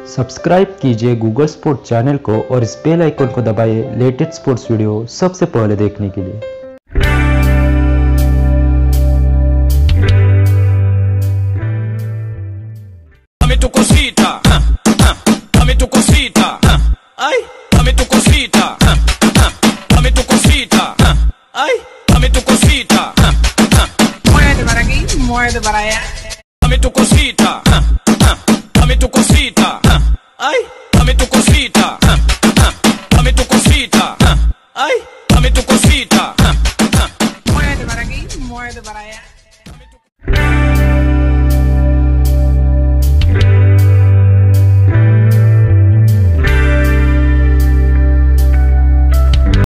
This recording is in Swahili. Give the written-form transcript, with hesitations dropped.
सब्सक्राइब कीजिए Google sports channel को और इस बेल आइकन को दबाइए लेटेस्ट स्पोर्ट्स वीडियो सबसे पहले देखने के लिए। Muerde para allá. Dame tu cosita, dame tu cosita, ay, dame tu cosita, dame tu cosita, ay, dame tu cosita. Muerde para aquí, muerde para allá.